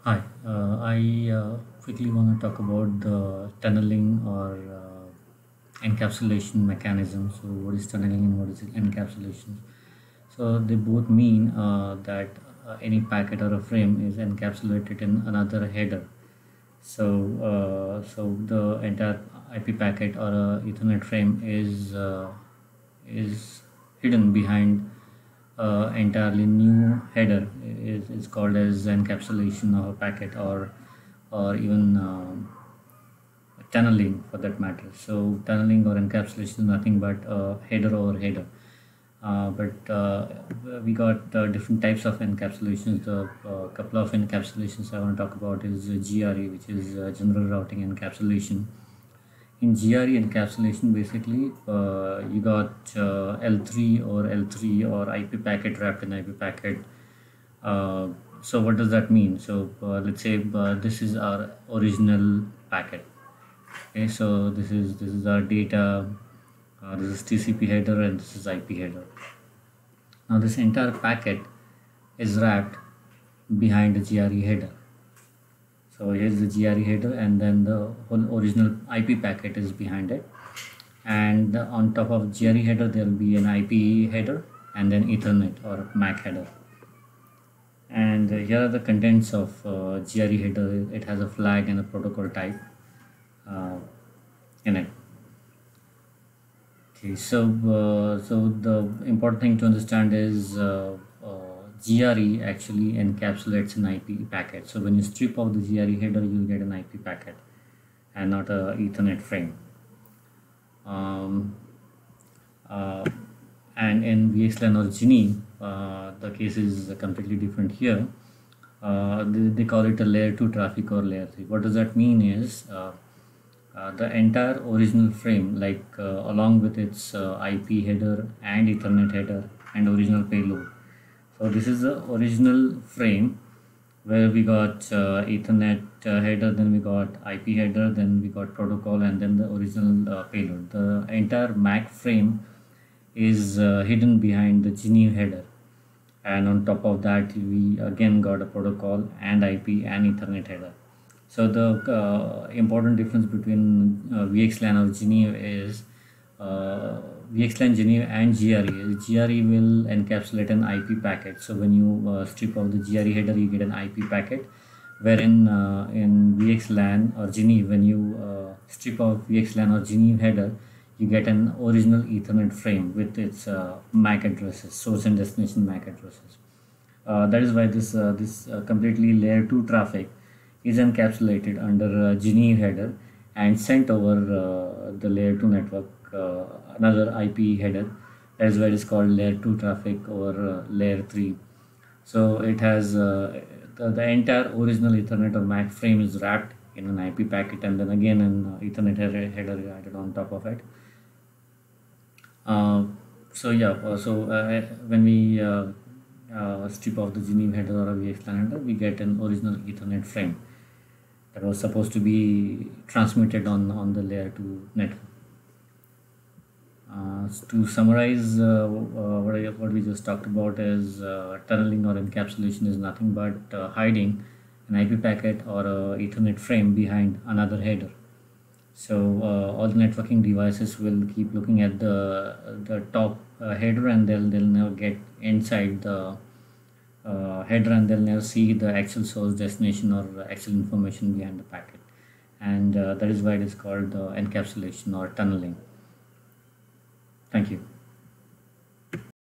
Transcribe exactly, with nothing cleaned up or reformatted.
Hi, uh, I uh, quickly want to talk about the tunneling or uh, encapsulation mechanism. So, what is tunneling and what is encapsulation? So, they both mean uh, that uh, any packet or a frame is encapsulated in another header. So, uh, so the entire I P packet or a Ethernet frame is uh, is hidden behind uh, entirely new header is, is called as encapsulation of a packet or or even um, tunneling for that matter. So tunneling or encapsulation is nothing but uh, header over header. Uh, but uh, we got uh, different types of encapsulations. The uh, couple of encapsulations I want to talk about is uh, G R E, which is uh, general routing encapsulation. In G R E encapsulation, basically, uh, you got uh, L three or L three or I P packet wrapped in I P packet. Uh, so what does that mean? So uh, let's say uh, this is our original packet. Okay, so this is this is our data. Uh, this is T C P header and this is I P header. Now this entire packet is wrapped behind the G R E header. So here's the G R E header and then the whole original I P packet is behind it. And on top of G R E header there will be an I P header and then Ethernet or M A C header. And here are the contents of uh, G R E header. It has a flag and a protocol type uh, in it. Okay, so uh, so the important thing to understand is uh, uh, G R E actually encapsulates an I P packet. So when you strip off the G R E header, you'll get an I P packet and not a Ethernet frame. Um, uh, and in V X LAN or G N I, uh, the case is completely different here. Uh, they, they call it a layer two traffic or layer three. What does that mean is uh, uh, the entire original frame, like uh, along with its uh, I P header and Ethernet header and original payload. So this is the original frame where we got uh, Ethernet uh, header, then we got I P header, then we got protocol, and then the original uh, payload. The entire M A C frame is uh, hidden behind the G N I header, and on top of that we again got a protocol and I P and Ethernet header. So the uh, important difference between uh, V X LAN or G N I is uh, V X LAN, G N I and G R E. G R E will encapsulate an I P packet. So when you uh, strip off the G R E header, you get an I P packet. Wherein uh, in V X LAN or G N I, when you uh, strip off V X LAN or G N I header, you get an original Ethernet frame with its uh, M A C addresses, source and destination M A C addresses. Uh, that is why this uh, this uh, completely layer two traffic is encapsulated under uh, G N I header and sent over uh, the layer two network, uh, another I P header. That is why it is called layer two traffic or uh, layer three. So it has uh, the, the entire original Ethernet or M A C frame is wrapped in an I P packet and then again an uh, Ethernet header, header added on top of it. Uh, so yeah, uh, so uh, when we uh, uh, strip off the G N I header or a V X LAN header, we get an original Ethernet frame that was supposed to be transmitted on, on the layer two network. Uh, to summarize, uh, uh, what, I, what we just talked about is uh, tunneling or encapsulation is nothing but uh, hiding an I P packet or a Ethernet frame behind another header. So uh, all the networking devices will keep looking at the the top uh, header and they'll they'll never get inside the uh, header and they'll never see the actual source, destination, or actual information behind the packet. And uh, that is why it is called uh, encapsulation or tunneling. Thank you.